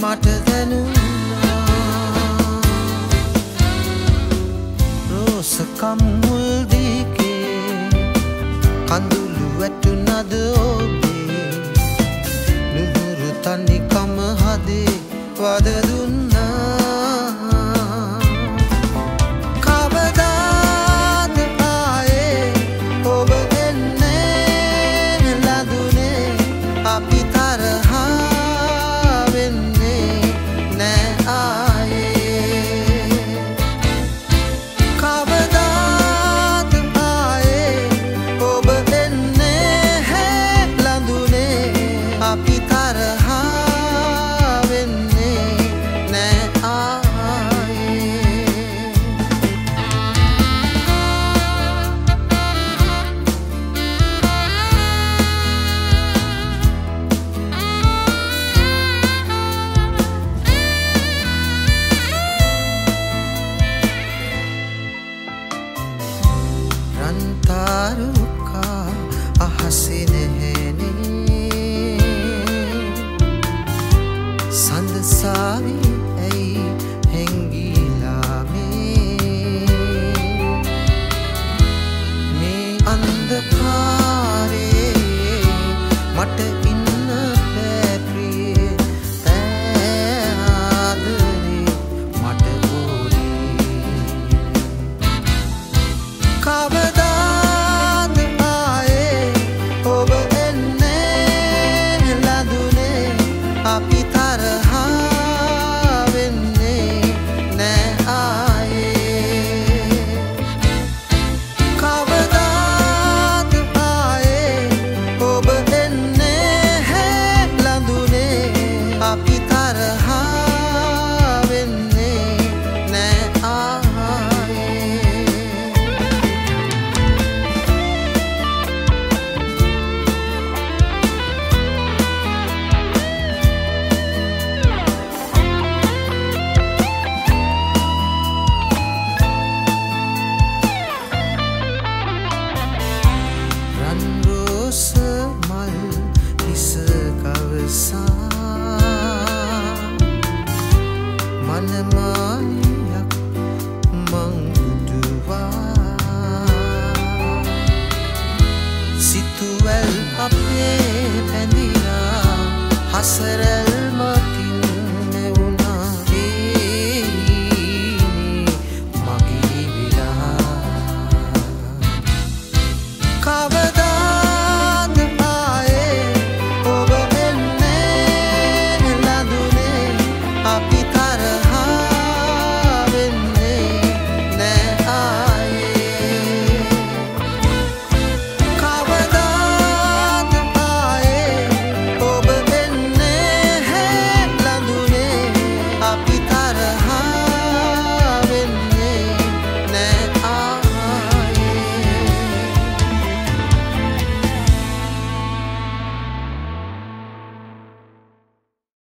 මට දැනුණා රෝස කම්මුල් දිගේ කඳුළු වැටුණද ඔබේ නුහුරු තනිකම හදේ වද දුන්නා කවදාද ආයේ ඔබ එන්නේ ලඳුනේ අපි තරහා වෙන්නේ නෑ ආයේ කවදාද ආයේ ඔබ එන්නේ ලඳුනේ අපි තරහා වෙන්නේ නෑ ආයේ රන්තාරුකා අහසේ නැහෙනේ සඳසාවි ඇයි හැංගිලා මේ අන්ධකාරේ මට ඉන්න බෑ ප්‍රියේ ආදරේ මට ඕනේ කවදාද ආයේ ඔබ එන්නේ ලඳුනේ අපි තරහා වෙන්නේ නෑ ආයේ කවදාද ආයේ ඔබ එන්නේ ලඳුනේ අපි තරහා වෙන්නේ නෑ ආයේ රන් රෝස මල් හිස කවසා මනමා